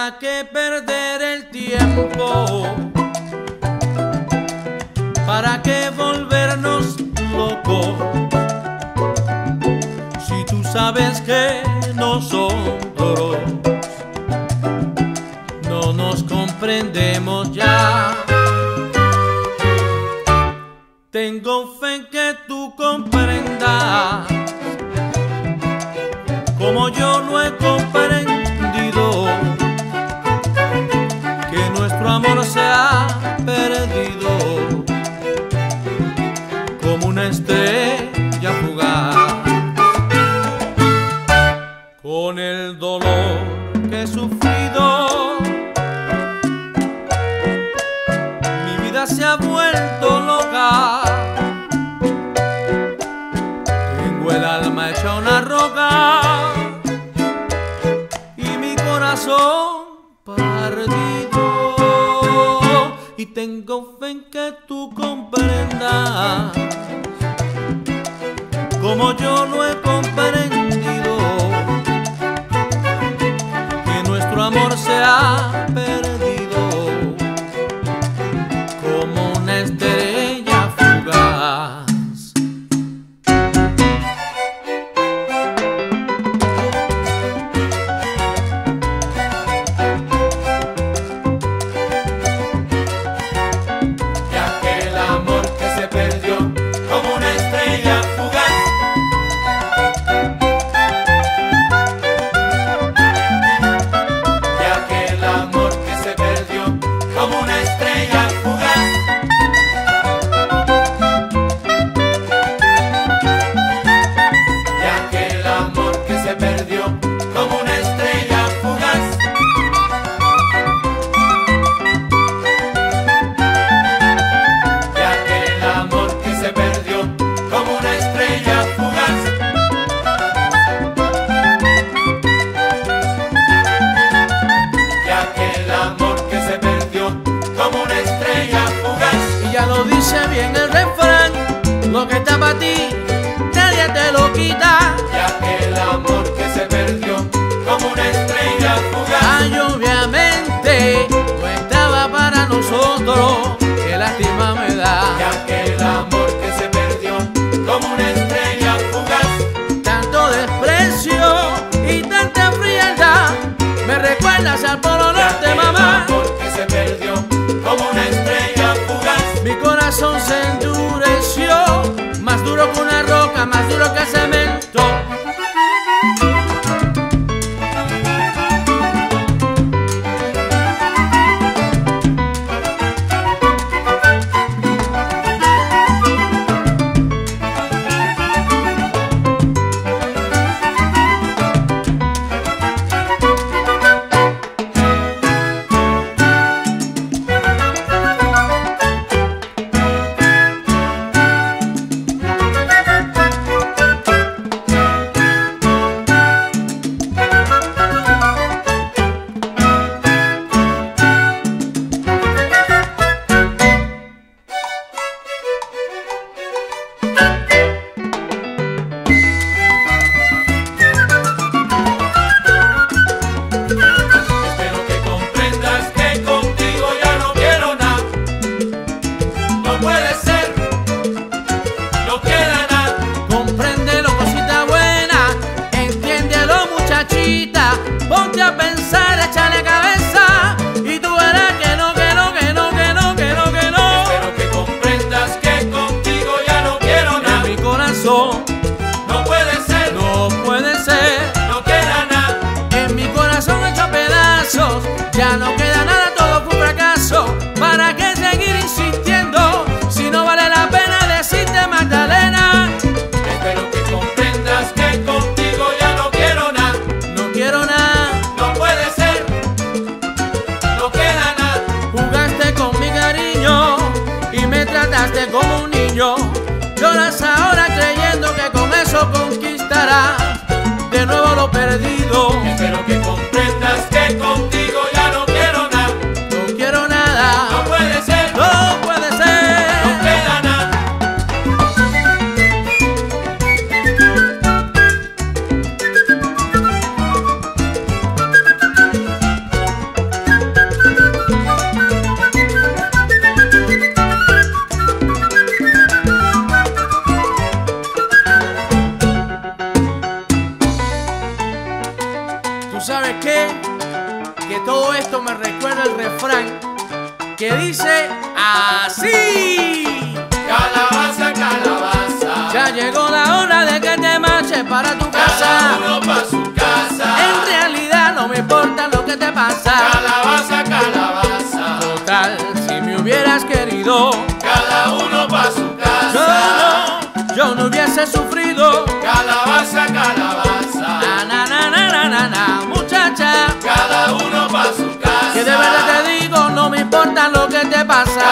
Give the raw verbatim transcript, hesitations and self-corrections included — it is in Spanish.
¿Para qué perder el tiempo? ¿Para qué volvernos locos? Si tú sabes que nosotros no nos comprendemos ya. Tengo fe en que tú comprendas como yo lo he comprendido, que nuestro amor se ha perdido como una estrella fugaz. Con el dolor que he sufrido, mi vida se ha vuelto loca. Tengo el alma hecha una roca y mi corazón partido. Y tengo fe en que tú comprendas como yo lo he comprendido, que nuestro amor se ha perdido como una estrella fugaz. Dice bien el refrán, lo que está para ti, nadie te lo quita. Ya que el amor que se perdió como una estrella fugaz. Ay, obviamente no estaba para nosotros, qué lástima me da. Ya que el amor que se perdió como una estrella fugaz. Tanto desprecio y tanta frialdad me recuerdas al Polo Norte, mamá. El amor que se perdió como una estrella fugaz. Mi corazón se endureció, más duro que una roca, más duro que cemento. Ponte a pensar, échale cabeza y tú verás que no, que no, que no, que no, que no, que no. Espero que comprendas que contigo ya no quiero nada. En mi corazón no puede ser, no puede ser, no queda nada. En mi corazón hecho pedazos, ya no queda nada, todo fue un fracaso. ¿Para qué seguir insistiendo si no vale la pena decirte, Magdalena? Espero que comprendas que contigo ya no quiero nada. No quiero nada. Trataste como un niño, lloras ahora creyendo que con eso conquistarás de nuevo lo perdido. Espero que comprendas que contigo ya no quiero nada. No quiero nada. No puede ser. No puede ser. No queda nada. todo esto me recuerda el refrán que dice así: Calabaza, calabaza, ya llegó la hora de que te marches para tu casa. cada uno pa' su casa. En realidad no me importa lo que te pasa. Calabaza, calabaza, Total, si me hubieras querido, cada uno pa' su yo casa. no, yo no hubiese sufrido. Calabaza, calabaza, Na, na, na, na, na, na, na, muchacha, cada uno pa' su casa. que de verdad te digo, no me importa lo que te pasa.